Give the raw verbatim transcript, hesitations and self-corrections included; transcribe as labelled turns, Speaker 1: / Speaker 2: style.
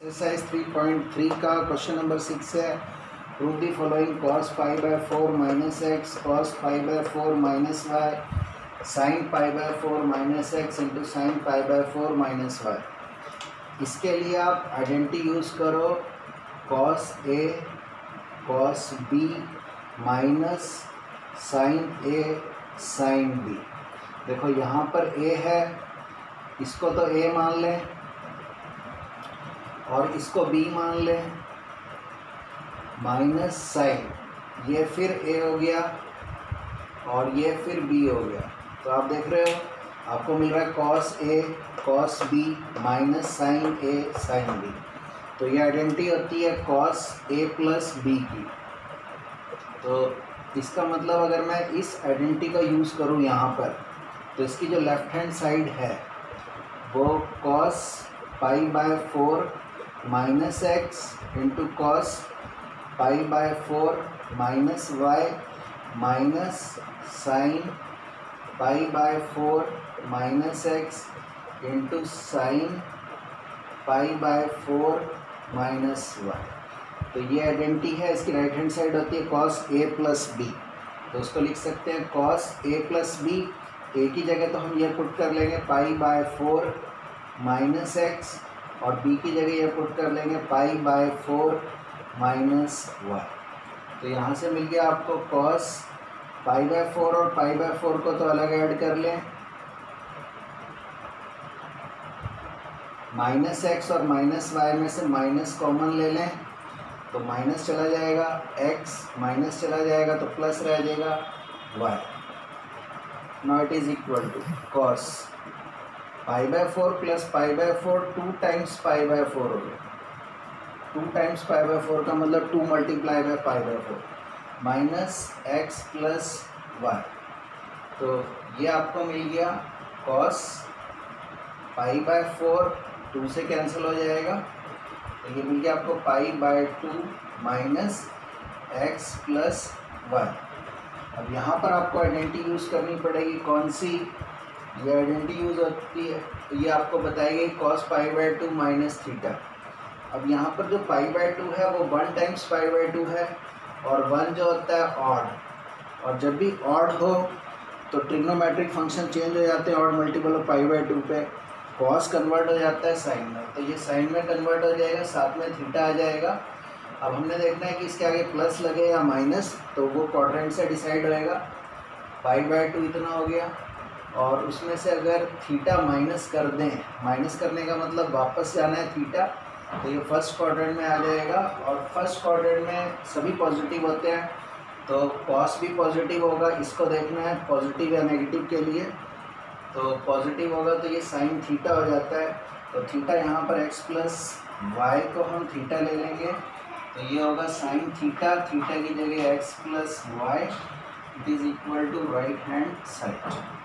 Speaker 1: Exercise three point three का question number six है। Prove the following cos pi by four minus x cos pi by four minus y sine pi by four minus x into sine pi by four minus y. इसके लिए आप identity use करो cos A cos B minus sine A sine B. देखो यहाँ पर ए है, इसको तो ए मान लें और इसको बी मान लें, माइनस साइन ये फिर ए हो गया और ये फिर बी हो गया। तो आप देख रहे हो आपको मिल रहा है cos A cos B minus sine A sine B. तो ये आइडेंटिटी होती है कॉस ए प्लस बी की। तो इसका मतलब अगर मैं इस आइडेंटिटी का यूज़ करूँ यहाँ पर, तो इसकी जो लेफ्ट हैंड साइड है वो cos pi by four minus x into cos pi by four minus y minus sine pi by four minus x into sine pi by four minus y. तो ये आइडेंटिटी है, इसकी right hand side होती है cos A plus B. तो उसको लिख सकते हैं cos A plus B. A की जगह तो हम ये पुट कर लेंगे pi by four minus x और बी की जगह ये पुट कर लेंगे pi by four minus y. तो यहाँ से मिल गया आपको कॉस पाई बाय फोर और पाई बाय फोर को तो अलग ऐड कर लें, माइनस एक्स और माइनस वाई में से माइनस कॉमन ले लें तो माइनस चला जाएगा, एक्स माइनस चला जाएगा तो प्लस रह जाएगा y. Now it is equal to cos pi by four plus pi by four two times pi by four हो गया। Two times pi by four का मतलब two multiply by pi by four minus x plus y. तो ये आपको मिल गया cos pi by four, two से कैंसिल हो जाएगा तो ये मिल गया आपको pi by two minus x plus y. अब यहाँ पर आपको आइडेंटिटी यूज़ करनी पड़ेगी, कौन सी? ये आइडेंटिटी यूज़ होती है, ये आपको बताएगी cos pi by two minus theta. अब यहाँ पर जो पाई बाय टू है वो one times pi by two है और वन जो होता है ऑड, और जब भी ऑड हो तो ट्रिग्नोमेट्रिक फंक्शन चेंज हो जाते हैं odd multiple of pi by two पे। कॉस कन्वर्ट हो जाता है साइन में, तो ये साइन में कन्वर्ट हो जाएगा, साथ में थीटा आ जाएगा। अब हमने देखना है कि इसके आगे प्लस लगे या माइनस, तो वो क्वाड्रेंट से डिसाइड होएगा। पाई बाय टू इतना हो गया और उसमें से अगर थीटा माइनस कर दें, माइनस करने का मतलब वापस जाना है थीटा, तो ये फर्स्ट क्वाड्रेंट में आ जाएगा और फर्स्ट क्वाड्रेंट में सभी पॉजिटिव होते हैं तो कॉस भी पॉजिटिव होगा। इसको देखना है पॉजिटिव या नेगेटिव के लिए, तो पॉजिटिव होगा तो ये साइन थीटा हो जाता है। तो थीटा यहाँ पर एक्स प्लस वाई को हम थीटा ले लेंगे तो ये होगा साइन थीटा, थीटा की जगह x plus y, it is equal to right hand side.